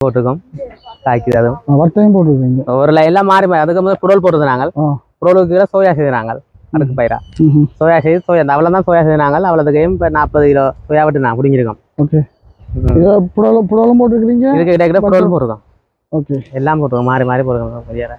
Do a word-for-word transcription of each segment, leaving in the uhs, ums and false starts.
போட்டிருக்கோம் காய்க்குது அதுவும் வட்டையும் போட்டுருக்கீங்க ஒரு எல்லாம் மாறி மாறி அதுக்கு முதல் புடல் போட்டுருது நாங்கள் புடலுக்கு கீழே சோயா செய்தாங்க அதுக்கு பயிரா சோயா செய்து சோயா அவ்வளோ தான் சோயா செய்தாங்க அவ்வளோதுக்கையும் இப்போ நாற்பது கிலோ சோயா விட்டு நான் பிடிங்கிருக்கோம் ஓகே புடலும் புடலும் போட்டுருக்கீங்க இதுக்கு இடையில புடல் போட்டிருக்கோம் ஓகே எல்லாம் போட்டிருக்கோம் மாறி மாறி போட்டிருக்கோம் பெரியார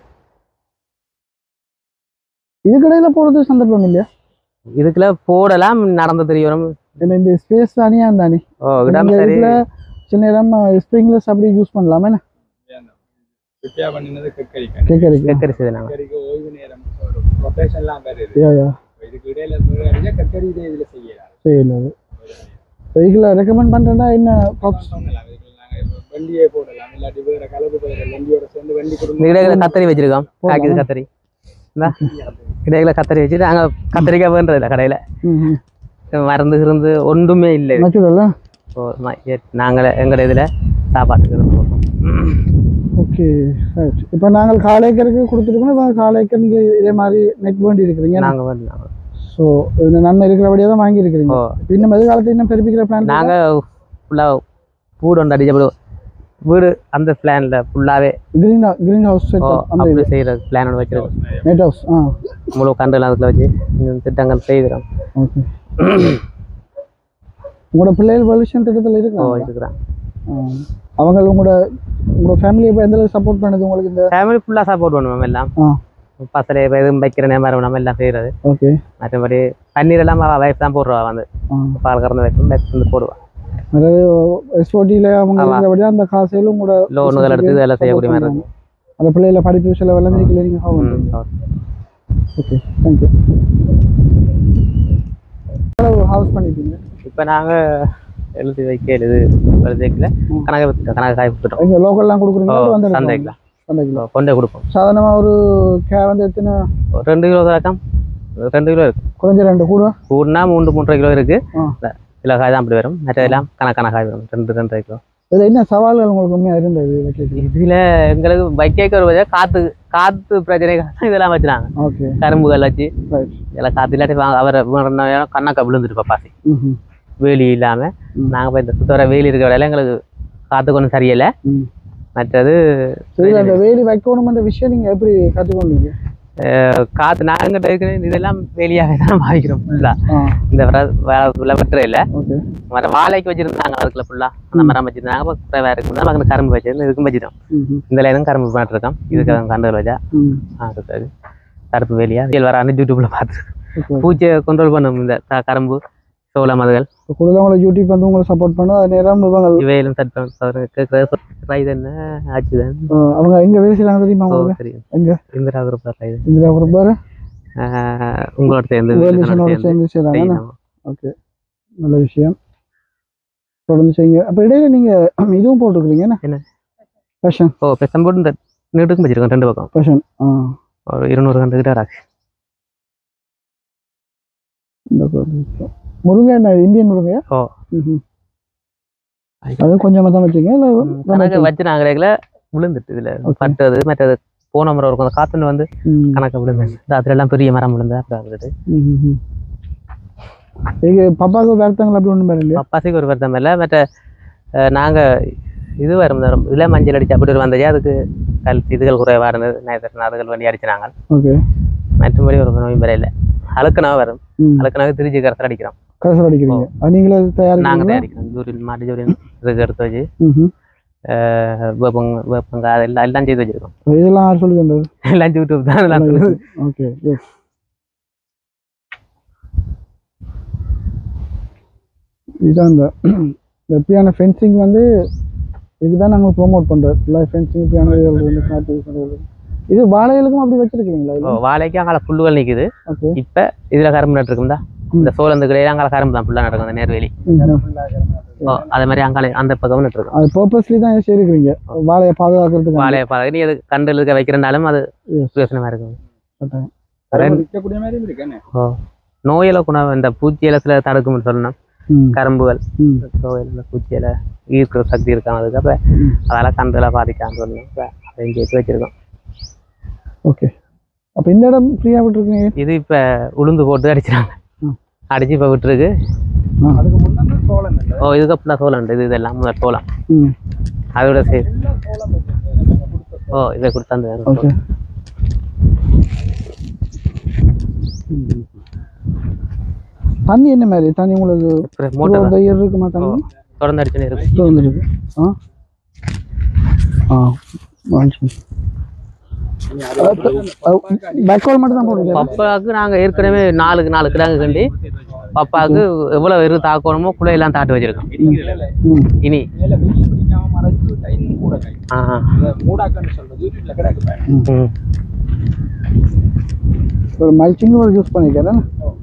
இதுக்கு இடையில போடுறது சந்தர்ப்பம் இல்லையா இதுக்குள்ள போடலாம் நடந்து தெரியும் இந்த ஸ்பேஸ் தனியா இருந்தானே ஓ இடம் சரி சில நேரம் ஸ்ப்ரிங்லெஸ் அப்படி யூஸ் பண்ணலாமே வித்தியா பண்ணினது கக்கரி கேக்கரி கக்கரி செய்தாங்க கக்கரிக்கு ஓய்வு நேரம் ரொட்டேஷன்லாம் வேறு யா யா இதுக்கு இடையில சொல்றீங்க கக்கரி இதே இதுல செய்யலாம் செய்யலாம் வெஹிக்கிளை ரெக்கமெண்ட் பண்றேன்னா என்ன ப்ராப்ஸ் பண்ணலாம் இதுக்கு நாங்க வண்டியே போடலாம் இல்லாட்டி வேற கலப்பு போயிட வண்டியோட சேர்ந்து வண்டி கொடுங்க இடையில கத்தரி வச்சிருக்கோம் காய்க்குது கத்தரி இந்த இடையில கத்தரி வச்சுட்டு அங்க கத்தரிக்காய் வேண்டது இல்லை கடையில மருந்து இருந்து ஒன்றுமே இல்லை நேச்சுரலா நாங்கள் எங்களோட இதில் சாப்பாட்டுக்கு இருந்து போடுறோம் ஓகே ரைட் இப்போ நாங்கள் காலேக்கருக்கு கொடுத்துருக்கோம் இப்போ காலேக்கர் நீங்கள் இதே மாதிரி நெட் வேண்டி இருக்கிறீங்க நாங்கள் வந்து ஸோ இந்த நன்மை இருக்கிறபடியாக தான் வாங்கியிருக்கிறீங்க இன்னும் எதிர்காலத்தில் இன்னும் பெருப்பிக்கிற பிளான் நாங்கள் ஃபுல்லாக வீடு ஒன்று அடிச்சப்படும் வீடு அந்த பிளானில் ஃபுல்லாகவே கிரீன் கிரீன் ஹவுஸ் செட் அப்படி செய்கிற பிளானோட வச்சிருக்கோம் நெட் ஹவுஸ் ஆ முழு கண்டுலாம் அதில் வச்சு இந்த திட்டங்கள் செய்கிறோம் ஓகே உங்களோட பிள்ளைகள் வலுஷன் திட்டத்தில் இருக்கிறாங்க இருக்கிறான் அவங்க உங்களோட உங்களோட ஃபேமிலி இப்போ எந்த அளவுக்கு சப்போர்ட் பண்ணுது உங்களுக்கு இந்த ஃபேமிலி ஃபுல்லாக சப்போர்ட் பண்ணுவோம் எல்லாம் பசலை எதுவும் வைக்கிற நேரம் நம்ம எல்லாம் செய்கிறது ஓகே மற்றபடி பன்னீர் எல்லாம் வைஃப் தான் போடுவா வந்து பால் கறந்து வைக்கும் வந்து போடுவா அதாவது எஸ்ஓடியில் அவங்க இருக்கிறபடியா அந்த காசையிலும் உங்களோட லோனுகள் எடுத்து இதெல்லாம் செய்யக்கூடிய மாதிரி இருக்கும் அந்த பிள்ளைகளை படிப்பு செலவு எல்லாம் நீங்கள் நீங்கள் ஓகே தேங்க்யூ ஹவுஸ் பண்ணிட்டீங்க இப்போ நாங்கள் எழுதி வைக்க எழுது எழுதி வைக்கல கணக்கு வித்துட்டோம் கணக்கு காய் வித்துட்டோம் இங்கே லோக்கல்லாம் கொடுக்குறீங்களா வந்து சந்தைக்கலாம் சந்தைக்கலாம் கொண்டே கொடுப்போம் சாதாரணமாக ஒரு கே வந்து எத்தனை ரெண்டு கிலோ தான் ரெண்டு கிலோ இருக்கு குறைஞ்ச ரெண்டு கூட கூடுனா மூன்று மூன்றரை கிலோ இருக்கு கிலோ காய் தான் அப்படி வரும் மற்றதெல்லாம் கணக்கான காய் வரும் ரெண்டு ரெண்டரை கிலோ இதில் என்ன சவால்கள் உங்களுக்கு உண்மையாக இருந்தது இதில் எங்களுக்கு வைக்க ஒரு வச்சா காற்று காற்று பிரச்சனைகள் இதெல்லாம் வச்சுனாங்க ஓகே கரும்புகள் வச்சு இதெல்லாம் காற்று இல்லாட்டி அவரை கண்ணாக்கா விழுந்துட்டு பாசி வேலி இல்லாமல் நாங்கள் போய் இந்த சுத்தவர வேலி இருக்கிற வேலையில எங்களுக்கு காற்று கொஞ்சம் சரியில்லை மற்றது அந்த வேலி வைக்கணும்ன்ற விஷயம் நீங்கள் எப்படி கற்றுக்கொண்டீங்க காற்று நாங்கள் இருக்கிறேன் இதெல்லாம் வேலியாகவே தான் பாதிக்கிறோம் ஃபுல்லாக இந்த ஃபுல்லாக வெட்டுற இல்லை மரம் வாழைக்கு வச்சுருந்தாங்க அதுக்குள்ள ஃபுல்லாக அந்த மரம் வச்சுருந்தாங்க இப்போ குறைவாக இருக்கும்போது நாங்கள் கரும்பு வச்சிருந்து இதுக்கும் வச்சுட்டோம் இந்த லைனும் கரும்பு பண்ணிட்டுருக்கோம் இதுக்கு கண்டுகள் வச்சா ஆ இருக்காது கருப்பு வேலியா வேல் வர அன்னைக்கு யூடியூப்பில் பார்த்து பூச்சியை கண்ட்ரோல் பண்ணும் இந்த கரும்பு சோளம் அதுகள் கூடுதல் உங்களை யூடியூப் வந்து உங்களை சப்போர்ட் பண்ண அது நேரம் இவையிலும் சட் என்ன ஆச்சுதான் அவங்க எங்க வேலை செய்யறாங்க தெரியுமா உங்களுக்கு தெரியும் எங்க இந்திரா குரூப் ரைது இந்திரா குரூப் பாரு உங்களோட சேர்ந்து சேர்ந்து செய்யறாங்க ஓகே நல்ல விஷயம் தொடர்ந்து செய்யுங்க அப்ப இடையில நீங்க இதுவும் போட்டுருக்கீங்க என்ன பேஷன் ஓ பேஷன் போட்டு இந்த நீட்டுக்கும் வச்சிருக்கோம் ரெண்டு பக்கம் பேஷன் ஆ ஒரு இருநூறு கண்டு கிட்ட ஆச்சு முருங்கை என்ன இந்தியன் முருங்கையா ஓ அது கொஞ்சமாக தான் வச்சுங்க கணக்கு வச்சு நாங்கள் விழுந்துட்டு இதுல பட்டது மற்றது போன முறை இருக்கும் அந்த காத்துன்னு வந்து கணக்கு விழுந்துச்சு அதுல எல்லாம் பெரிய மரம் விழுந்து அப்புறம் இருந்துட்டு பப்பாவுக்கு வருத்தங்கள் அப்படி ஒன்றும் இல்லையா பப்பாசிக்கு ஒரு வருத்தம் இல்லை மற்ற நாங்கள் இது வரும் இள மஞ்சள் அடிச்சு அப்படி ஒரு வந்தது அதுக்கு கல் இதுகள் குறைவாக இருந்தது நேரத்தில் அதுகள் வண்டி அடிச்சினாங்க ஓகே மற்றபடி ஒரு நோயும் வரையில அழுக்கனாக வரும் அழுக்கனாக திருச்சி கரைசல் அடிக்கிறோம் கரைசல் அடிக்கிறீங்க நீங்களே தயாரிக்கிறீங்க நாங்கள் தயாரிக்கிறோம் ஜூரின் மாட்டு ஜூரின் இதுக்கு எடுத்து வச்சு வேப்பங்க வேப்பங்க அதெல்லாம் எல்லாம் செய்து வச்சிருக்கோம் இதெல்லாம் யார் சொல்லி தந்தது எல்லாம் யூடியூப் தான் எல்லாம் ஓகே இதுதான் இந்த எப்படியான ஃபென்சிங் வந்து இதுதான் நாங்கள் ப்ரொமோட் பண்ணுறோம் எல்லா ஃபென்சிங் இப்படியான வந்து காட்டு பண்ணுறது இது வாழைகளுக்கும் அப்படி வச்சிருக்கீங்களா வாழைக்கு அங்கே புல்லுகள் நிற்குது இப்போ இதில் கரும்பு நட்டுருக்கும்டா இந்த சோளந்து கிடையாது அங்கே கரும்பு தான் ஃபுல்லாக நடக்கும் அந்த நேர்வேலி அதே மாதிரி அங்கே அந்த பக்கம் நட்டுருக்கோம் அது பர்பஸ்லி தான் செய்யிருக்கிறீங்க வாழையை பாதுகாக்கிறதுக்கு வாழையை பாதுகாக்க நீ அது கண்டு இருக்க வைக்கிறனாலும் அது பிரயோசனமாக இருக்கும் ஓ நோயில குணம் இந்த பூச்சியில சில தடுக்கும்னு சொல்லணும் கரும்புகள் பூச்சியில ஈர்க்கிற சக்தி இருக்காங்க அதுக்கு அப்போ அதெல்லாம் கண்டுகளை பாதிக்காமல் சொல்லணும் அதை இங்கே எடுத்து வச்சிருக்கோம் ஓகே அப்போ இந்த இடம் ஃப்ரீயாக விட்டுருக்கீங்க இது இப்போ உளுந்து போட்டு அடிச்சிடாங்க அடிச்சு இப்போ விட்டுருக்கு அதுக்கு முன்னாடி சோளம் ஓ இதுக்கு அப்படின்னா சோளம் இது இதெல்லாம் முதல் சோளம் அதோட சரி. ஓ இதை கொடுத்தாந்து. ஓகே. தண்ணி என்ன மாதிரி தண்ணி உங்களுக்கு மோட்டர் தயிர் இருக்குமா? தண்ணி திறந்து அடிச்சுனே இருக்கு. திறந்து இருக்கு. ஆ ஆ பேக்வால் மட்டும் தான் போடுறீங்க? பப்பாவுக்கு நாங்கள் ஏற்கனவே நாலுக்கு நாலு கிடாங்க கண்டி பப்பாவுக்கு எவ்வளோ வெறும் தாக்கணுமோ குழையெல்லாம் தாட்டு வச்சிருக்கோம். இனி ஒரு மல்ச்சிங் ஒரு யூஸ் பண்ணிக்கிறேன்.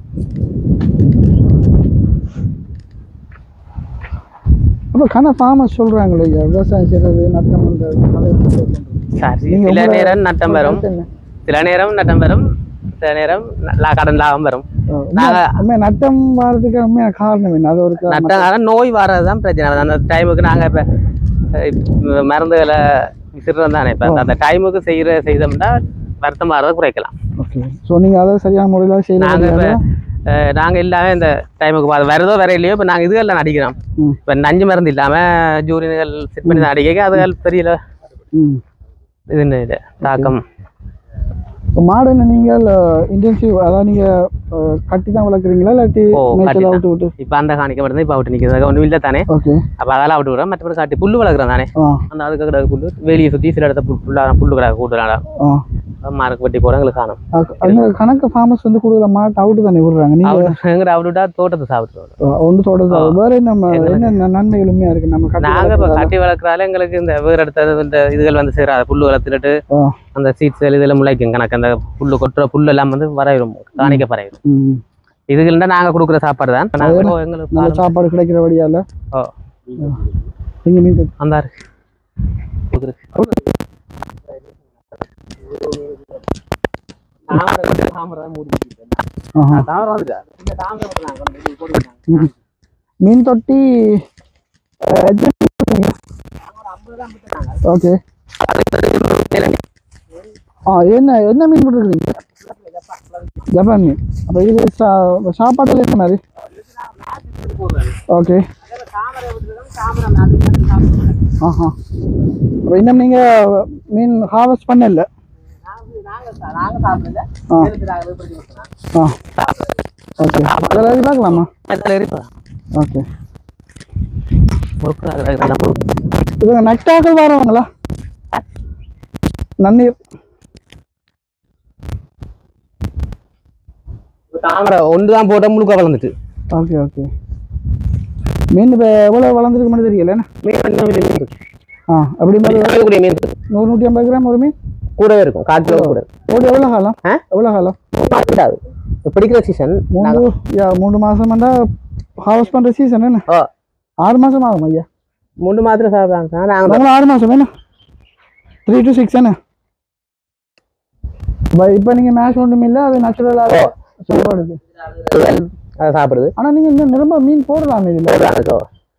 அப்போ கன ஃபார்மர்ஸ் சொல்கிறாங்களே விவசாயம் செய்கிறது நட்டம் பண்ணுறது. சில நேரம் நட்டம் வரும், சில நேரம் நட்டம் வரும், சில நேரம் கடன் லாபம் வரும். நாங்கள் நட்டம் வர்றதுக்கு உண்மையான காரணம் என்ன? அது ஒரு நட்டம் நோய் வர்றது தான் பிரச்சனை. அந்த டைமுக்கு நாங்கள் இப்போ மருந்துகளை விசிறோம் தானே. இப்போ அந்த டைமுக்கு செய்கிற செய்தோம்னா வருத்தம் வர்றதை குறைக்கலாம். ஓகே. ஸோ நீங்கள் அதை சரியான முறையில் செய்யலாம். நாங்கள் இப்போ நாங்கள் எல்லாமே இந்த டைமுக்கு வரதோ வர இல்லையோ இப்போ நாங்கள் இதுகளில் நடிக்கிறோம். இப்போ நஞ்சு மருந்து இல்லாமல் ஜூரின்கள் செட் பண்ணி தான் அடிக்க அதுகள் பெரிய இதுன்னு இது தாக்கம். இப்போ மாடு நீங்கள் இன்டென்சிவ் அதாவது நீங்கள் கட்டி தான் வளர்க்குறீங்களா இல்லாட்டி அவுட்டு விட்டு? இப்போ அந்த காணிக்க மட்டும் தான் இப்போ அவுட்டு நிற்கிறது ஒன்றும் இல்லை தானே. ஓகே. அப்போ அதெல்லாம் அவுட்டு விடுறோம். மற்றபடி காட்டி புல் வளர்க்குறோம் தானே. அந்த அதுக்கு கிடக்கு புல் வெளியே சுற்றி சில இடத்த புல் ஃபுல்லாக புல் கிடக்கு கூட்டுறாங்க. மார்க் வெட்டி போகிறோம் எங்களுக்கு காணும். அங்கே கணக்கு ஃபார்மர்ஸ் வந்து கூடுதல் மாட்டு அவுட்டு தானே விடுறாங்க. நீங்கள் அவுட்டு விட்டா தோட்டத்தை சாப்பிட்ருவோம். ஒன்று தோட்டத்தை வேறு நம்ம என்ன நன்மைகளுமே இருக்குது. நம்ம நாங்கள் இப்போ கட்டி வளர்க்குறால எங்களுக்கு இந்த வேறு இடத்த இந்த இதுகள் வந்து சேராது. புல் வளர்த்துட்டு அந்த சீட்ஸ் இதெல்லாம் முளைக்கும் கணக்கு. அந்த புல்லு கொட்டுற புல் எல்லாம் வந்து வரையிடும் காணிக்க பறையிடும். இதுகள்னா நாங்கள் கொடுக்குற சாப்பாடு தான் எங்களுக்கு சாப்பாடு கிடைக்கிற வழியால. ஓ நீங்கள் மீன் அந்த மீன் தொட்டி. ஓகே. ஆ என்ன என்ன மீன் போட்டுருக்கீங்க? ஜப்பான் மீன். அப்போ இது சாப்பாட்டில் என்ன மாதிரி? ஓகே. ஆஹா. அப்போ இன்னும் நீங்கள் மீன் ஹார்வெஸ்ட் பண்ணல? ஆ ஓகே. அதில் பார்க்கலாமா? ஓகே. இது நெக்டாக்கள் வரவங்களா? நன்னீர் தாமரை ஒன்று தான் போட்டால் முழுக்க வளர்ந்துட்டு. Okay okay. மீன் இப்போ எவ்வளோ வளர்ந்துருக்கு மட்டும் தெரியல. ஆ அப்படி மாதிரி மீன் நூறு நூற்றி ஐம்பது கிராம் ஒரு மீன் கூடவே இருக்கும். கால் கிலோ கூட. ஓடி எவ்வளோ காலம்? எவ்வளோ காலம்? பிடிக்கிற சீசன் மூணு மூணு மாதம் வந்தால் ஹார்வெஸ்ட் பண்ணுற சீசன் என்ன? ஓ ஆறு மாதம் ஆகும் ஐயா. மூணு மாதத்தில் சாப்பிட்றாங்க நாங்கள் ஆறு மாதம் என்ன த்ரீ டு சிக்ஸ் என்ன? இப்போ நீங்கள் மேட்ச் ஒன்றும் இல்லை, அது நேச்சுரலாக சாப்பாடுது அதை சாப்பிடுது. ஆனால் நீங்கள் இன்னும் நிரம்ப மீன் போடலாமே இதில்.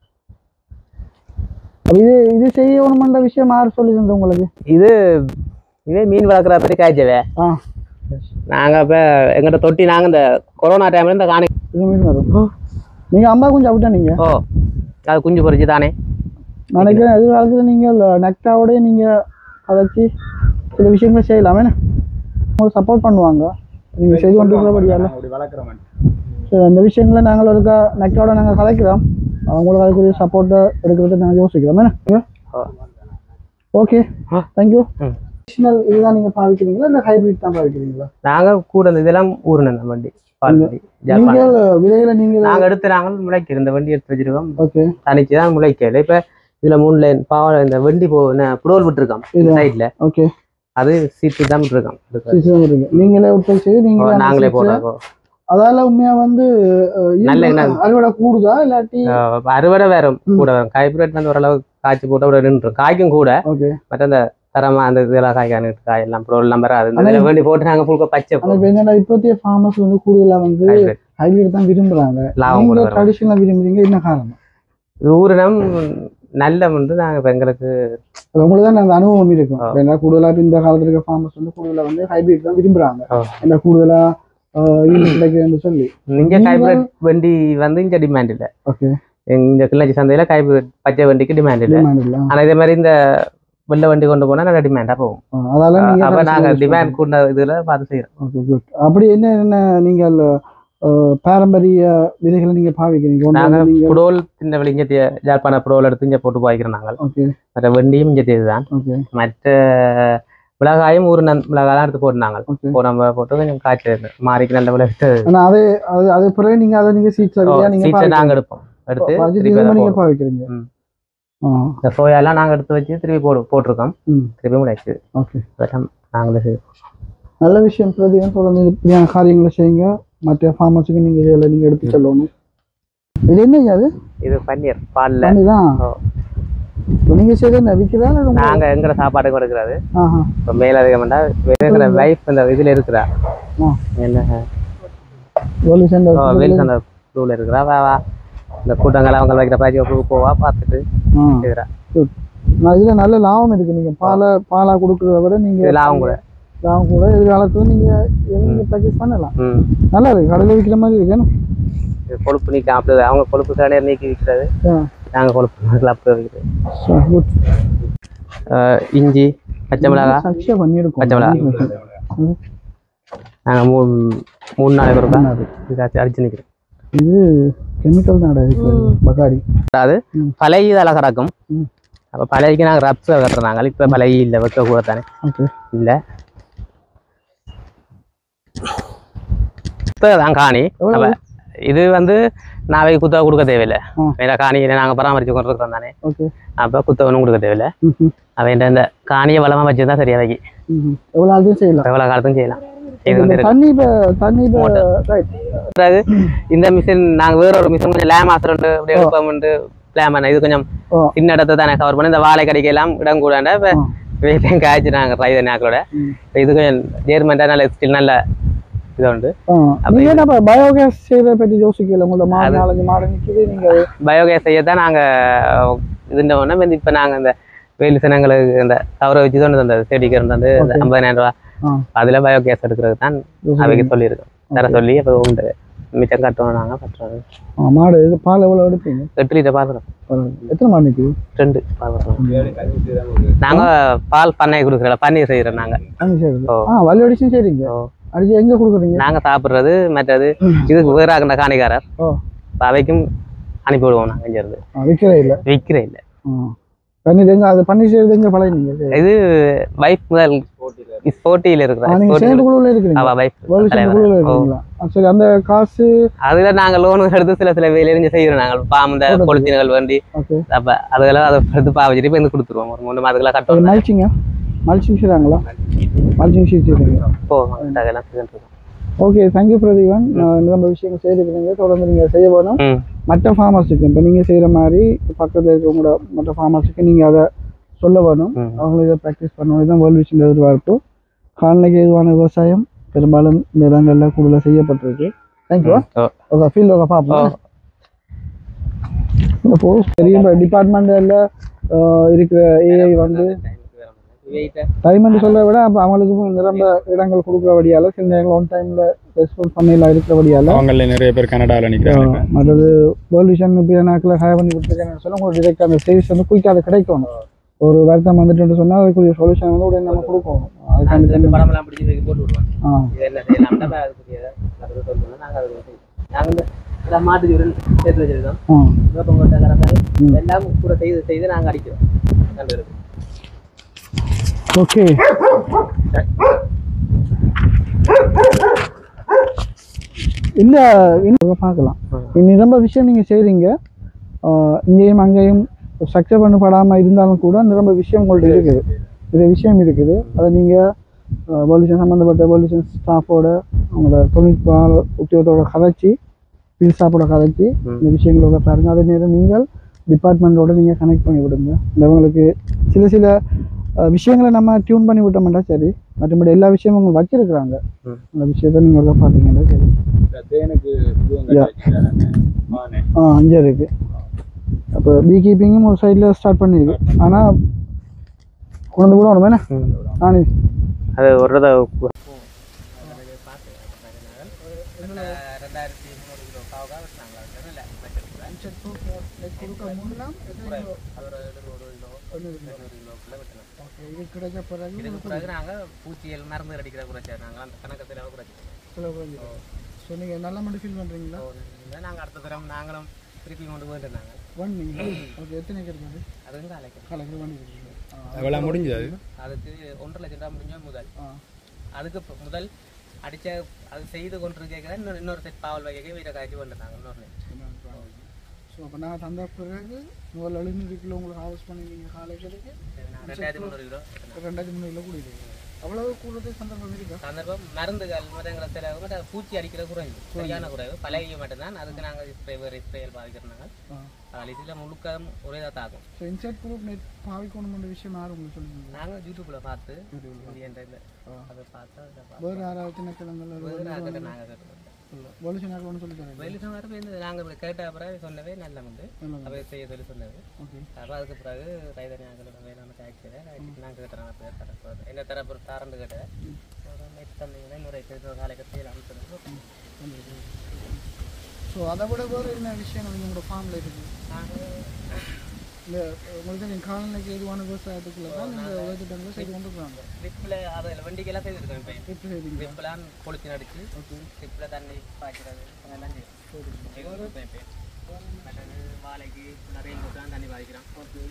இது இது செய்யணுமென்ற விஷயம் யார் சொல்லி தந்தது உங்களுக்கு? இது இதே மீன் வளர்க்குற பற்றி காய்ச்சவே. ஆ நாங்கள் இப்போ எங்கிட்ட தொட்டி நாங்கள் இந்த கொரோனா டைமில் இந்த காணி இது மீன் வரும். நீங்கள் அம்மா குஞ்சு அப்படிட்டா நீங்கள்? ஓ அது குஞ்சு பொறிச்சு தானே நினைக்கிறேன். எதிர்காலத்தில் நீங்கள் நெக்டாவோடய நீங்கள் அதைச்சி சில விஷயங்களை செய்யலாமே. உங்களுக்கு சப்போர்ட் பண்ணுவாங்க நீங்கள் செய்து கொண்டு இருக்கிறபடியால். சரி, அந்த விஷயங்களை நாங்கள் ஒருக்கா நெக்டாவோட நாங்கள் கலைக்கிறோம். அவங்களுக்கு அதுக்குரிய சப்போர்ட்டை எடுக்கிறது நாங்கள் யோசிக்கிறோம். என்ன ஓகே தேங்க்யூ. இதுதான் நீங்கள் பாவிக்கிறீங்களா இல்லை ஹைபிரிட் தான் பாவிக்கிறீங்களா? நாங்கள் கூட இதெல்லாம் ஊரின வண்டி நீங்கள் விதைகளை நீங்கள் நாங்கள் எடுத்து நாங்கள் முளைக்கிறோம். இந்த வண்டி எடுத்து வச்சிருக்கோம். ஓகே. தனிச்சு தான் முளைக்கல. இப்போ இதுல மூணு லைன் பாவ இந்த வண்டி போ புடோல் விட்டுருக்கோம் சைட்ல. ஓகே. அது சீட்டு தான் விட்டுருக்கோம். நீங்களே உற்பத்தி செய்து நீங்க நாங்களே போடுறோம். அதால உண்மையா வந்து நல்ல அறுவடை கூடுதா இல்லாட்டி? அறுவடை வேற கூட வரும். ஹைபிரிட் வந்து ஓரளவு காய்ச்சி போட்டு ஒரு நின்று காய்க்கும் கூட. மற்ற அந்த தரமா அந்த இதெல்லாம் காய்க்கான காய் எல்லாம் புடோல் நம்பர் அது வேண்டி போட்டு நாங்கள் ஃபுல்கா பச்சை. என்னடா இப்போதைய ஃபார்மர்ஸ் வந்து கூடுதலா வந்து ஹைபிரிட் தான் விரும்புறாங்க. நீங்க ட்ரெடிஷனலா விரும்புறீங்க, என்ன காரணம்? ஊரினம் நல்ல வந்து நாங்கள் எங்களுக்கு உங்களுக்கு தான் அந்த அனுபவம் இருக்கும். ஏன்னா கூடுதலாக இந்த காலத்துல இருக்க ஃபார்மர்ஸ் வந்து கூடுதலாக வந்து ஹைபிரிட் தான் விரும்புறாங்க. ஏன்னா கூடுதலா கிடைக்குதுன்னு சொல்லி இங்க ஹைபிரிட் வண்டி வந்து இங்க டிமாண்ட் இல்லை. ஓகே. இந்த கிளிநொச்சி சந்தையில் காய் பச்சை வண்டிக்கு டிமாண்ட் இல்லை. ஆனால் இதே மாதிரி இந்த வெள்ளை வண்டி கொண்டு போனால் நல்ல டிமாண்டாக போகும். அதெல்லாம் அப்போ நாங்கள் டிமாண்ட் கூட இதில் பார்த்து செய்கிறோம். Okay good. அப்படி என்ன என்ன நீங்கள் பாரம்பரிய விதைகளை நீங்கள் பாவிக்கிறீங்க? நாங்கள் புடோல் சின்ன வெளி இங்கே ஜாழ்ப்பாண புடோல் எடுத்து இங்கே போட்டு பாய்க்கிறோம் நாங்கள். ஓகே. மற்ற வண்டியும் இங்கே தான். ஓகே. மற்ற மிளகாயும் ஊர் நன் மிளகாய் தான் எடுத்து போட்டு நாங்கள் இப்போ நம்ம போட்டு கொஞ்சம் காய்ச்சல் மாறிக்கு நல்ல விளைவிட்டு அதே அது அது பிறகு நீங்கள் அதை நீங்கள் சீட்ஸ் நாங்கள் எடுப்போம் எடுத்து நீங்கள் பாவிக்கிறீங்க. இந்த சோயாலாம் நாங்கள் எடுத்து வச்சு திருப்பி போடு போட்டிருக்கோம் திருப்பி முளைச்சு. ஓகே. அதெல்லாம் நாங்களே செய்வோம். நல்ல விஷயம் பிரதியும் தொடர்ந்து இப்படியான காரியங்களை செய்யுங்க. மற்ற ஃபார்மர்ஸுக்கு நீங்கள் இதில் நீங்கள் எடுத்து சொல்லணும். இது என்ன அது? இது பன்னீர் பாலில் பன்னீர் தான். நீங்கள் சரி என்ன விற்கிறா? நாங்கள் எங்களை சாப்பாடுக்கு எடுக்கிறது. இப்போ மேலதிகம்டா வேற லைஃப் இந்த இதில் இருக்கிறா என்ன வேல் சந்தை ரூல் இருக்கிறா. வா வா இந்த கூட்டங்கள் அவங்க வைக்கிற பாய்ச்சி போவா பார்த்துட்டு இருக்கிறா. நான் இதில் நல்ல லாபம் இருக்குது. நீங்கள் பாலை பாலாக கொடுக்குறத விட நீங்கள் லாபம் கூட லாபம் கூட எதிர்காலத்தில் நீங்கள் நீங்கள் ப்ராக்டிஸ் பண்ணலாம். நல்லா இருக்குது. கடையில் விற்கிற மாதிரி இருக்கேன்னு கொழுப்பு நீக்கி அப்படி அவங்க கொழுப்பு கடையை நீக்கி விற்கிறது. நாங்கள் கொழுப்பு அப்படி விற்கிறது. இஞ்சி பச்சை மிளகாய் சக்ஸியாக பண்ணியிருக்கோம். பச்சை மிளகாய் நாங்கள் மூணு மூணு நாளைக்கு இருக்கா அடிச்சு நிற்கிறோம். இது கெமிக்கல் நாடா பகாடி. அது பழைய இதெல்லாம் கிடக்கும். அப்போ பழையக்கு நாங்கள் ரப்ஸை கட்டுறாங்க. இப்போ பழைய இல்லை வைக்க கூட தானே இல்லை. இப்போ தான் காணி. இது வந்து நாவை குத்தகை கொடுக்க தேவையில்லை. வேற காணியை நாங்கள் பராமரித்து கொண்டு இருக்கிறோம் தானே. அப்போ குத்தகை ஒன்றும் கொடுக்க தேவையில்லை. அவன் இந்த காணியை வளமாக வச்சுருந்தா சரியா வைக்கி எவ்வளோ நாளைக்கும் செய்யலாம். எவ்வளோ காலத்தும் செய்யலாம். இந்த மிஷின் நாங்க வேற ஒரு மிஷின் கொஞ்சம் லேம் மாஸ்டர் அப்படியே எடுப்போம்னு பிளான் பண்ண. இது கொஞ்சம் சின்ன இடத்தை தானே கவர் பண்ணி இந்த வாழை கடிக்கலாம் இடம் கூடாண்ட இப்போ வெயிட்டையும் காய்ச்சி நாங்கள் ட்ரை பண்ணி நாக்களோட இது கொஞ்சம் ஜேர்மெண்டா நல்ல ஸ்டில் நல்ல இது உண்டு. பயோகேஸ் செய்வதை பற்றி யோசிக்கல. உங்களோட மாடு நாலஞ்சு மாடு நிற்கிது. நீங்கள் பயோகேஸ் செய்யத்தான் நாங்கள் இதுன்ற ஒன்று இப்போ நாங்கள் இந்த வெயில் சினங்களுக்கு இந்த கவரை வச்சு தான் அந்த செடிக்கு வந்து இந்த ஐம்பதாயிரம் ரூபா அதுல பயோகேஸ் எடுக்கிறது தான் அவைக்கு சொல்லியிருக்கோம். தர சொல்லி அப்போ உண்டு மிச்சம் கட்டணும். நாங்கள் கட்டுறோம். மாடு இது பால் எவ்வளோ எடுப்பீங்க? எட்டு லிட்டர் பால் வரும். எத்தனை மாடு நிற்குது? ரெண்டு பால் வரும். நாங்கள் பால் பண்ணை கொடுக்குறோம். பன்னீர் செய்கிறோம். நாங்கள் ஆ வலி அடிச்சும் செய்றீங்க. அடிச்சு எங்கே கொடுக்குறீங்க? நாங்கள் சாப்பிட்றது மற்றது இதுக்கு வேற ஆகிற காணிக்காரர் அவைக்கும் அனுப்பி விடுவோம். நாங்கள் இங்கிருந்து விற்கிறே இல்லை விற்கிறே இல்லை. பன்னீர் எங்க அது பன்னீர் செய்யறது எங்க பழகினீங்க? இது வைஃப் முதல் போட்டியில் இருக்கிறேன். சரி அந்த காசு அதுல நாங்க லோன் எடுத்து சில சில வேலையை செய்யறோம். நாங்கள் பாம்பு பொலித்தீன்கள் வேண்டி அப்ப அதெல்லாம் அதை எடுத்து பாவச்சிட்டு இப்போ வந்து கொடுத்துருவோம். ஒரு மூணு மாதத்துக்குலாம் கட்டுவோம். மல்ச்சிங்க மல்ச்சிங் செய்றாங்களா? மல்ச்சிங் ஷீட் செய்றீங்க? ஓ அதெல்லாம் செஞ்சுட்டு. Okay thank you Pratheevan. ரொம்ப விஷயங்கள் செய்திருக்கீங்க. தொடர்ந்து நீங்க செய்ய வேணும். மற்ற ஃபார்மர்ஸுக்கு இப்போ நீங்கள் செய்கிற மாதிரி பக்கத்தில் இருக்கிறவங்களோட மற்ற ஃபார்மர்ஸுக்கு நீங்கள் அதை சொல்ல வேணும். அவங்களும் இதை ப்ராக்டிஸ் பண்ணணும். இதுதான் வேர்ல்டு விஷயம் எதிர்பார்ப்பு. கால்நடைக்கு எதுவான விவசாயம் பெரும்பாலும் இந்த இடங்களில் கூடுதலாக செய்யப்பட்டிருக்கு. தேங்க்யூ. ஓகே ஃபீல்டு ஓகே பார்ப்போம். இப்போ பெரிய டிபார்ட்மெண்ட்டில் இருக்கிற ஏஐ வந்து டைம் சொல்ல விட அப்போ அவங்களுக்கு நிரம்ப இடங்கள் கொடுக்குறபடியால் சில நேரங்கள் ஒன் டைமில் ரெஸ்பான்ஸ் பண்ணலாம் இருக்கிறபடியால் அவங்கள நிறைய பேர் கனடாவில் நிற்கிறாங்க. மற்றது வேர்ல்டு விஷன் இப்போ நாக்கில் ஹேர் பண்ணி கொடுத்துருக்கேன்னு சொன்னால் உங்களுக்கு டிரெக்டாக அந்த சர்வீஸ் வந்து குயிக்காக அதை கிடைக்கணும். ஒரு வருத்தம் வந்துட்டு சொன்னால் அதுக்குரிய சொல்யூஷன் வந்து உடனே நம்ம கொடுக்கணும். அதுக்காண்டி படமெல்லாம் பிடிச்சி போட்டு விடுவோம். என்ன செய்யலாம் நாங்கள் மாட்டு ஜூரல் சேர்த்து வச்சிருக்கோம். வேப்பங்கொட்டை கரத்தால் எல்லாம் கூட செய்து செய்து நாங்கள் அடிக்கிறோம். நன்றி. ஓகே இல்ல இன்னும் பார்க்கலாம். இன்னும் ரொம்ப விஷயம் நீங்க செய்றீங்க. இங்கேயும் அங்கேயும் ஸ்ட்ரக்சர் பண்ணப்படாமல் இருந்தாலும் கூட நிரம்ப விஷயம் உங்கள்ட்ட இருக்குது. நிறைய விஷயம் இருக்குது. அதை நீங்கள் பொல்யூஷன் சம்மந்தப்பட்ட பொல்யூஷன் ஸ்டாஃபோட அவங்களோட தொழில்நுட்ப உத்தியோகத்தோட கதைச்சி ஃபீல்ட் ஸ்டாஃபோட கதைச்சி இந்த விஷயங்களோட பாருங்கள். அதே நேரம் நீங்கள் டிபார்ட்மெண்ட்டோட நீங்கள் கனெக்ட் பண்ணி விடுங்க. இவங்களுக்கு சில சில விஷயங்களை நம்ம டியூன் பண்ணி விட்டோம்னா சரி. மற்றபடி எல்லா விஷயமும் அவங்க வச்சிருக்கிறாங்க. அந்த விஷயத்த நீங்கள் பார்த்தீங்கன்னா சரி. ஆ அங்கே இருக்கு. அப்போ பீ கீப்பிங்கும் ஒரு சைடில் ஸ்டார்ட் பண்ணியிருக்கு. ஆனால் கொண்டு கூட ஒன்று வேணா நானே அது ஒரு ரெண்டாயிரத்தி முந்நூறு கிலோ காவுக்காக வெட்டினாங்க. இல்லை இன்செட் ப்ரூஃப் கொடுக்க முன்னெல்லாம் அது ஒரு எழுநூறு கிலோ எழுநூறு கிலோக்குள்ளே வெட்டினோம். ஓகே, இது கிடைச்ச பிறகு இதுக்கு பிறகு நாங்கள் பூச்சியல் மருந்து அடிக்கிற குறைச்சார். நாங்கள் அந்த கணக்கத்தில் குறைச்சிட்டோம். ஸோ நீங்கள் நல்ல மட்டும் ஃபீல் பண்ணுறீங்களா? நாங்கள் அடுத்த தரம் நாங்களும் திருப்பி கொண்டு போயிட்டு நாங்கள் ஒன் நீங்கள் ஓகே எத்தனை கிடைக்காது? அது வந்து அலைக்கு கலக்கு பண்ணி கொடுக்குறீங்க. எவ்வளோ முடிஞ்சது? அதுக்கு ஒன்றரை லட்சம் ரூபா முடிஞ்சோம் முதல். அதுக்கு முதல் அடித்த அது செய்து கொண்டு கேட்க இன்னொரு இன்னொரு செட் பாவல் வகைக்கு வீட்டை காய்ச்சி வந்துட்டாங்க இன்னொரு. ஸோ அப்போ நான் தந்த பிறகு முதல் எழுநூறு கிலோ உங்களுக்கு ஹார்வெஸ்ட் பண்ணிங்க காலேஜுக்கு ரெண்டாயிரத்தி முந்நூறு கிலோ ரெண்டாயிரத்தி முந்நூறு கிலோ கூடியிருக்கு. அவ்வளவு கூடுதல் சந்தர்ப்பம் இருக்கா? சந்தர்ப்பம் மருந்துகள் மரங்களை சில பூச்சி அடிக்கிற குறைவு சரியான குறைவு பழகிய மட்டும்தான். அதுக்கு நாங்கள் ஸ்ப்ரே வேறு ஸ்ப்ரேயில் பாதிக்கிறோம். அதில் இதில் முழுக்க ஒரே தான் தாக்கும். ஸோ இன்செட் ப்ரூஃப் நெட் பாவிக்கணும்ன்ற விஷயம் யாரும் உங்களுக்கு சொல்லுங்க? நாங்கள் யூடியூப்பில் பார்த்து அதை பார்த்தா வேறு யாராவது சின்ன கிழங்குல நாங்கள் கேட்டுருக்கோம். வெளிச்சனாக ஒன்று சொல்லி தரேன். வெளிச்சம் வரப்போ இந்த நாங்கள் கேட்ட பிறகு சொன்னவே நல்ல உண்டு அவை செய்ய சொல்லி சொன்னது. அப்போ அதுக்கு பிறகு ரைதனி நாங்களோட வேலை காய்ச்சதை நாங்கள் கேட்டுறோம். தரப்போது என்ன தரப்பு தாரண்டு கேட்டேன். நெட் தந்தீங்கன்னா இன்னொரு காலைக்கு செய்யலாம் சொல்லுங்கள். ஸோ அதை விட வேறு என்ன விஷயம் உங்களோட ஃபார்மில் இருக்குது? நாங்கள் இல்லை உங்களுக்கு நீங்கள் காலநிலைக்கு எதுவான விவசாயத்துக்குள்ள தான் நீங்கள் விவசாயத்தில் செய்து கொண்டு போகிறாங்க. ட்ரிப்பில் அதில் வண்டிக்கெல்லாம் செய்திருக்கேன். இப்போ ட்ரிப் செய்வீங்க? ட்ரிப்லாம் பொழிச்சு நடிச்சு ஓகே ட்ரிப்பில் தண்ணி பாய்க்கிறது அதெல்லாம் செய்யும். மற்றது வாழைக்கு நிறைய தான் தண்ணி பாய்க்கிறோம். ஓகே,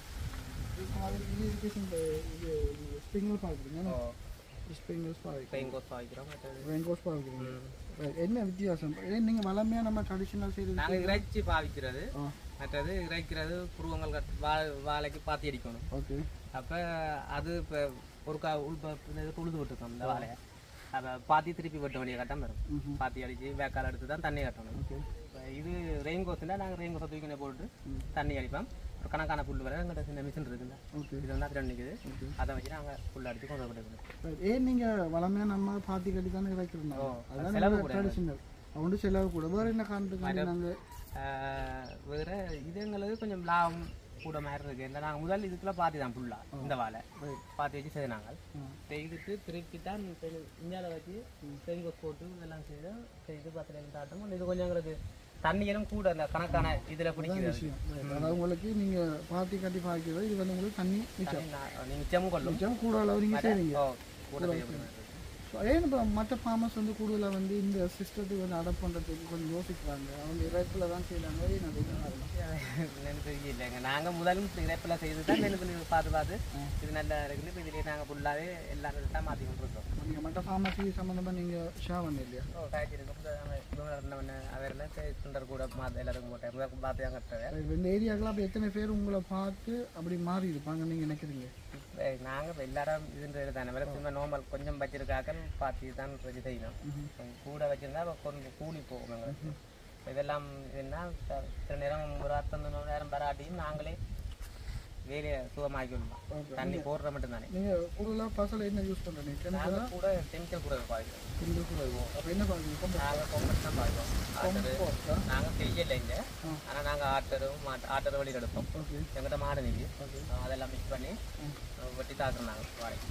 இது இரிகேஷன் இது ஸ்ப்ரிங்க்லர் பாய்க்கிறீங்க? ஸ்ப்ரிங்க்லர்ஸ் பாய்க்கிறோம். ரெயின்கோஸ் பாய்க்கிறோம். மற்றது ரெயின்கோஸ் பாய்க்கிறீங்க. என்ன வித்தியாசம்? நீங்கள் வளமையாக நம்ம ட்ரெடிஷ்னல் செய்து நாங்கள் இறைச்சி பாவிக்கிறது. மற்றது இறைக்கிறது புருவங்கள் கட் வா வாழைக்கு பாத்தி அடிக்கணும். ஓகே, அப்போ அது இப்போ ஒரு கா உள் உழுது விட்டுருக்கோம் இந்த வாழையை. அப்போ பாத்தி திருப்பி வெட்ட வேண்டிய கட்டம் வரும். பாத்தி அடித்து வேக்கால் எடுத்து தான் தண்ணி கட்டணும். ஓகே, இப்போ இது ரெயின் கோஸ்னா நாங்கள் ரெயின் கோஸை தூக்கினே போட்டு தண்ணி அடிப்போம். ஒரு கணக்கான புல் வர எங்கிட்ட சின்ன மிஷின் இருக்குல்ல, இது வந்து அதில் நிற்குது. அதை வச்சு நாங்கள் புல் அடித்து கொண்டு போய்க்கணும். ஏன் நீங்கள் வளமையாக நம்ம பாத்தி கட்டி தானே இறைக்கிறோம்? அதான் ட்ரெடிஷ்னல். அவண்டு செலவு கூட. வேறு என்ன காரணத்துக்கு நாங்கள் வேறு இது எங்களுக்கு கொஞ்சம் லாபம் கூட மாதிரி இருக்குது. இல்லை நாங்கள் முதல் இதுக்குள்ளே பாத்தி தான் ஃபுல்லாக இந்த வாழை பாத்தி வச்சு செய்தாங்க. செய்துட்டு திருப்பி தான் இந்தியாவில் வச்சு செங்கோஸ் போட்டு இதெல்லாம் செய்து செய்து பத்திரம் தாட்டம். இது கொஞ்சம் எங்களுக்கு தண்ணியெல்லாம் கூட அந்த கணக்கான இதில் பிடிக்கிற விஷயம். அதாவது உங்களுக்கு நீங்கள் பாத்தி கட்டி பாய்க்கிறது இது வந்து உங்களுக்கு தண்ணி மிச்சம் மிச்சம் கொள்ளும். மிச்சம் கூட அளவு நீங்கள் செய்வீங்க கூட செய்யப்படுது. ஏன் இப்போ மற்ற ஃபார்மர்ஸ் வந்து கூடுதலாக வந்து இந்த சிஸ்டத்துக்கு வந்து அடாப்ட் பண்ணுறதுக்கு கொஞ்சம் யோசிக்கிறாங்க. அவங்க இறைப்பில் தான் செய்கிறாங்க. எனக்கு இல்லைங்க, நாங்கள் முதலும் இறைப்பில் செய்து தான் நெல் பார்த்து பார்த்து இது நல்லா இருக்குது. இப்போ இதுலேயே நாங்கள் ஃபுல்லாகவே எல்லாரும் தான் மாற்றி கொண்டு இருக்கோம். நீங்கள் மற்ற ஃபார்மசி சம்மந்தமாக நீங்கள் ஷா பண்ண இல்லையா? ஓ காய்ச்சி இருக்கும். அவரில் சுண்டர் கூட மாற்ற எல்லாருக்கும் போட்டேன் பார்த்து தான் கட்டுறேன். இந்த ஏரியாக்கெல்லாம் அப்போ எத்தனை பேர் உங்களை பார்த்து அப்படி மாறி இருப்பாங்க நீங்கள் நினைக்கிறீங்க? நாங்கள் எல்லாரும் இதுன்றது தானே வேலை சும்மா நார்மல் கொஞ்சம் வச்சிருக்காக்கள் பார்த்து தான் ரெடி செய்யணும். கூட வச்சுருந்தா கொஞ்சம் கூலி போகும் எங்களுக்கு. இதெல்லாம் இதுன்னா சில நேரம் ஒரு அத்தனை நேரம் பராட்டியும் நாங்களே வேலையை சுகமாக்கிடலாம். தண்ணி போடுற மட்டும்தானே. நீங்கள் கூடுதலாக பசலை என்ன யூஸ் பண்ணுறீங்க? நாங்கள் கூட கெமிக்கல் கூட பாய்க்கிறோம். கெமிக்கல் கூட அப்போ என்ன பாய்க்கிறோம்? நாங்கள் கொம்பஸ் தான் பாய்க்கிறோம். ஆட்டரு நாங்கள் செய்யலை இங்கே. ஆனால் நாங்கள் ஆட்டரும் மாட்டு ஆட்டர் வழியில் எடுப்போம். ஓகே, எங்கிட்ட மாடு நிற்கி அதெல்லாம் மிக்ஸ் பண்ணி வெட்டி தாக்குறோம். நாங்கள் வாழைக்கு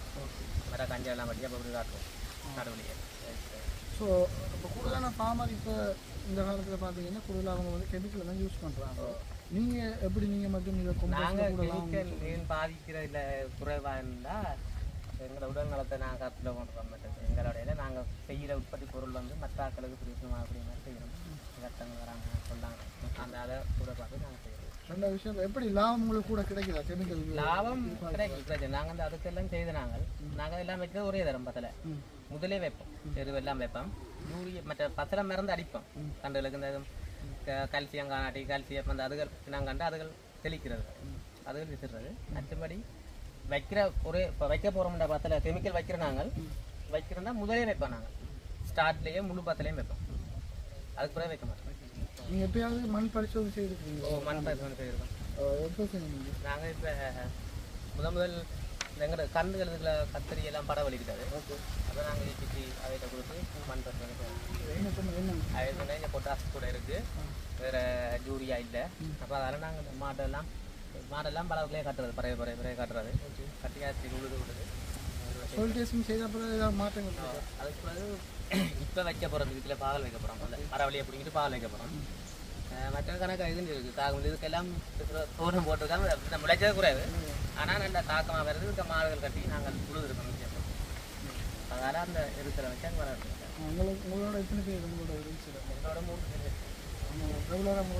மர கஞ்செல்லாம் வட்டி அப்போ அப்படி காட்டுவோம் நாடு வழியை. ஸோ இப்போ கூடுதலான ஃபார்மர் இப்போ இந்த காலத்தில் பார்த்தீங்கன்னா கூடுதலாக அவங்க வந்து கெமிக்கலை தான் யூஸ் பண்ணுறாங்க. நீங்கள் எப்படி நீங்கள் மட்டும் இதை நாங்கள் கெமிக்கல் ஏன் பாதிக்கிற இல்லை குறைவாக இருந்தால் எங்களோட உடல் நலத்தை நாங்கள் கருத்தில் கொண்டு வர மாட்டோம். எங்களோட நாங்கள் செய்கிற உற்பத்தி பொருள் வந்து மற்ற ஆக்களுக்கு பிடிக்கணும் அப்படிங்கிற மாதிரி செய்யணும். கஷ்டங்கள் வராங்க சொன்னாங்க. அந்த அதை கூட பார்த்து நாங்கள் செய்யணும். நல்ல விஷயம். எப்படி லாபம் உங்களுக்கு கூட கிடைக்குதா? கெமிக்கல் லாபம் கிடைக்கும். நாங்கள் அந்த அதுக்கெல்லாம் செய்து நாங்கள் நாங்கள் எல்லாம் வைக்கிறது ஒரே தரம் பத்தலை முதலே வைப்போம். எருவு எல்லாம் வைப்போம். யூரியா மற்ற பசலை மருந்து அடிப்போம். கண்டுகளுக்கு இந்த கல்சியம் காணாட்டி கால்சியம் அந்த அதுகள் நாங்கள் கண்டு அதுகள் தெளிக்கிறது அதுகள் விசிடுறது. மற்றபடி வைக்கிற ஒரே இப்போ வைக்க போகிறோம்ன்ற பத்தில் கெமிக்கல் வைக்கிற நாங்கள் வைக்கிறோம்னா முதலே வைப்போம். நாங்கள் ஸ்டார்ட்லேயே முழு பத்திலையும் வைப்போம். அதுக்கு பிறகு வைக்க மாட்டோம். நீங்கள் எப்பயாவது மண் பரிசோதனை செய்திருக்கீங்க? ஓ, மண் பரிசோதனை செய்திருக்கோம். எப்போ செய்யுங்க? நாங்கள் இப்போ முதல் முதல் எங்களோட கண்ணுகளுக்குள்ள கத்திரி எல்லாம் படம் வலிக்கிட்டாது. ஓகே, அப்போ நாங்கள் பிச்சு அவைகிட்ட கொடுத்து மண் பரிசோதனை செய்யணும். அது சொன்னால் இங்கே பொட்டாஸ் கூட இருக்குது, வேறு யூரியா இல்லை. அப்போ அதெல்லாம் நாங்கள் மாடெல்லாம் மாடெல்லாம் பலவுக்குள்ளே கட்டுறது பறைய பறைய பறைய கட்டுறது கட்டி காய்ச்சி உழுது விடுது. சோல் டெஸ்டிங் செய்த பிறகு ஏதாவது மாற்றங்கள்? அதுக்கு பிறகு இப்போ வைக்க போகிறோம் இதில் பால் வைக்க போகிறோம் அந்த மரவழியை பிடிங்கிட்டு பால் வைக்க போகிறோம் மற்ற கணக்கு இதுன்னு இருக்குது தாக்கம் இதுக்கெல்லாம் தோட்டம் போட்டிருக்காங்க முளைச்சது குறையாது ஆனால் நல்ல தாக்கமாக வருது இந்த மாடுகள் கட்டி நாங்கள் புழுது இருக்கணும் அதனால் அந்த இருக்கிற வச்சு அங்கே வர உங்களுக்கு உங்களோட எத்தனை பேர் உங்களோட என்னோட மூணு பேர் ரெகுலராக மூணு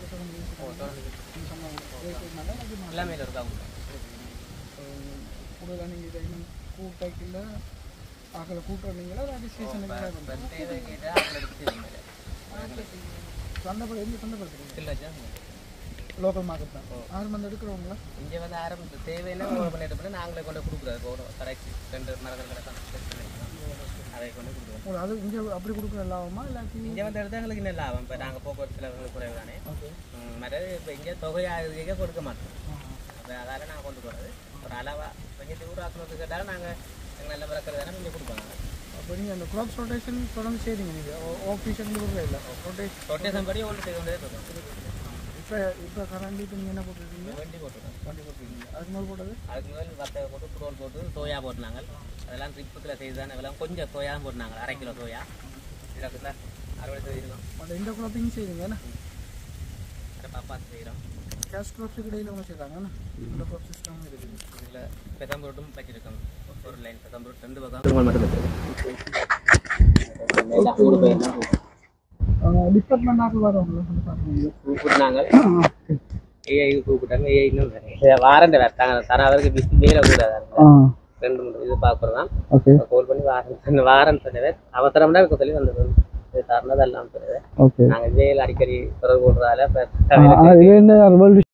எல்லாமே இருக்காங்க கூடுதலாக நீங்கள் இதை இன்னும் கூட்டாக்கில் ஆக்களை கூட்டு வந்தீங்களா அது சீசனுக்கு கேட்டால் சந்தைப்பட எந்த சந்தைப்படுத்துறீங்க இல்லை லோக்கல் மார்க்கெட் தான் ஆறு மந்த் எடுக்கிறவங்களா இங்கே வந்து ஆரம்பிச்சு தேவைன்னா ஓவர் பண்ணிட்டு பண்ணி நாங்களே கொண்டு கொடுக்குறாரு போடும் கரெக்ட் ரெண்டு மரங்கள் கிடக்கும் அதை கொண்டு கொடுக்குறோம் அது இங்கே அப்படி கொடுக்குற லாபமா இல்லாட்டி இங்கே வந்து எடுத்தால் எங்களுக்கு இன்னும் லாபம் இப்போ நாங்கள் போக்குவரத்து செலவுகள் குறைவு தானே மற்றது இப்போ இங்கே தொகையாக கொடுக்க மாட்டோம் அப்போ அதால் நாங்கள் கொண்டு போகிறது ஒரு அளவாக கொஞ்சம் ஊராக்கணுக்கு கேட்டாலும் நாங்கள் எங்கள் நல்ல பிறக்கிறது தானே இங்கே கொடுப்பாங்க அப்போ நீங்கள் அந்த க்ராப்ஸ் ரொட்டேஷன் தொடர்ந்து செய்றீங்க நீங்கள் ஆஃபீஷியல் கொடுக்குற இல்லை ரொட்டேஷன் ரொட்டேஷன் படி ஒன்று செய்து கொண்டே இருக்கோம் இப்போ இப்போ கரண்டி இப்போ நீங்கள் என்ன போட்டுருக்கீங்க வண்டி போட்டுருக்கோம் வண்டி போட்டுருக்கீங்க அதுக்கு முதல் போட்டது அதுக்கு முதல் வத்தை போட்டு புரோல் போட்டு சோயா போட்டுனாங்க அதெல்லாம் ட்ரிப்புக்கில் செய்து தானே அதெல்லாம் கொஞ்சம் சோயா போட்டுனாங்க அரை கிலோ சோயா இதுக்கு தான் அறுவடை செய்திருக்கோம் மற்ற இந்த குழப்பையும் செய்வீங்க என்ன அதை பாப்பாத்து செய்கிறோம் கேஷ் க்ராப்ஸுக்கு இடையில் ஒன்று செய்கிறாங்க இந்த க்ராப் சிஸ்டம் இருக்குது இதில் பெதம்பூட்டும் வச்சிருக்கோம் ஒரு லைன் பெதம்பூட் ரெண்டு பக்கம் மட்டும் டிபார்ட்மெண்ட் ஆக்கள் வரவங்கள கூப்பிட்டாங்க ஏஐ கூப்பிட்டாங்க ஏஐ இன்னும் வாரண்டி வரட்டாங்க தர அவருக்கு பிஸி வேலை கூடாது ரெண்டு மூணு இது பார்க்குறதான் கால் பண்ணி வாரன் வாரன் சொன்னது அவசரம்னா இருக்க சொல்லி வந்தது தரணும் எல்லாம் சொல்லுது நாங்கள் வேலை அடிக்கடி தொடர்பு போடுறதால